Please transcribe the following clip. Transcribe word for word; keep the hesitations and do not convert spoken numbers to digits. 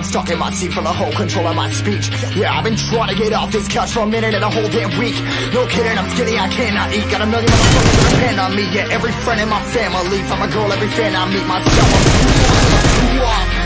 I'm stuck in my seat for the whole control of my speech. Yeah, I've been trying to get off this couch for a minute and a whole damn week. No kidding, I'm skinny, I cannot eat. Got a million motherfuckers that depend on me. Yeah, every friend in my family, from a girl, every fan I meet myself.